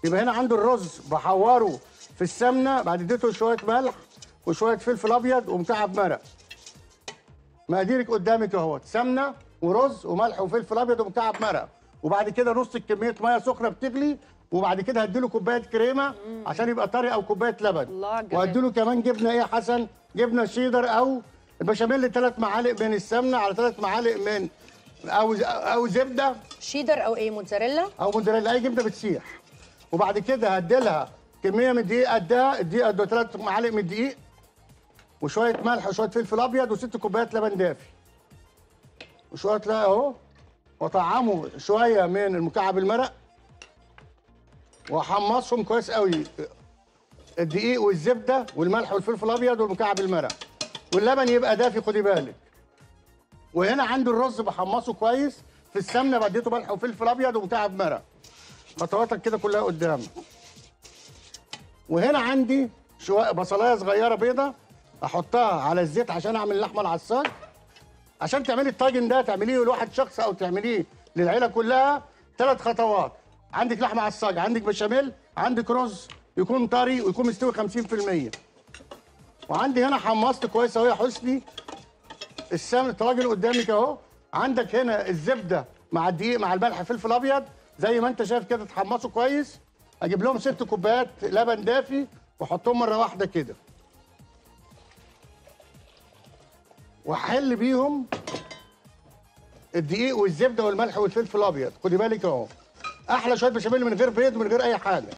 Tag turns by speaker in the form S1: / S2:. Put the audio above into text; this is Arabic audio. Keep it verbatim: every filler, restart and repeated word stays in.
S1: يبقى هنا عنده الرز بحوره في السمنه، بعد اديته شويه ملح وشويه فلفل ابيض ومكعب مرق. مقاديرك قدامك اهوت، سمنه ورز وملح وفلفل ابيض ومكعب مرق، وبعد كده نص كميه ميه سخنه بتغلي، وبعد كده هديله كوبايه كريمه عشان يبقى طري او كوبايه لبن.
S2: الله على الجمال.
S1: وهديله كمان جبنه ايه يا حسن؟ جبنه شيدر او البشاميل، ثلاث معالق من السمنه على ثلاث معالق من او او زبده
S2: شيدر او ايه، موتزاريلا
S1: او موتزاريلا، اي جبنه بتسيح. وبعد كده هديلها كميه من الدقيق قدها، الدقيق قد ثلاث معالق من الدقيق وشويه ملح وشويه فلفل ابيض وست كوبايات لبن دافي وشويه لا اهو، وطعمه شويه من المكعب المرق واحمصهم كويس قوي، الدقيق والزبده والملح والفلفل الابيض والمكعب المرق واللبن يبقى دافي، خدي بالك. وهنا عنده الرز بحمصه كويس في السمنه، بديته ملح وفلفل ابيض ومكعب مرق. خطواتك كده كلها قدامك. وهنا عندي شويه بصلايه صغيره بيضه احطها على الزيت عشان اعمل اللحمه العصاج. عشان تعملي الطاجن ده تعمليه لواحد شخص او تعمليه للعيله كلها، ثلاث خطوات. عندك لحمه عصاج، عندك بشاميل، عندك رز يكون طري ويكون مستوي خمسين في المية. وعندي هنا حمصت كويس اهو يا حسني السمن، الطاجن قدامك اهو. عندك هنا الزبده مع الدقيق مع الملح فلفل ابيض زي ما انت شايف كده، تحمصوا كويس. اجيب لهم ست كوبايات لبن دافي واحطهم مره واحده كده، واحل بيهم الدقيق والزبده والملح والفلفل الابيض. خدي بالك اهو، احلى شويه بشاميل من غير بيض من غير اي حاجه.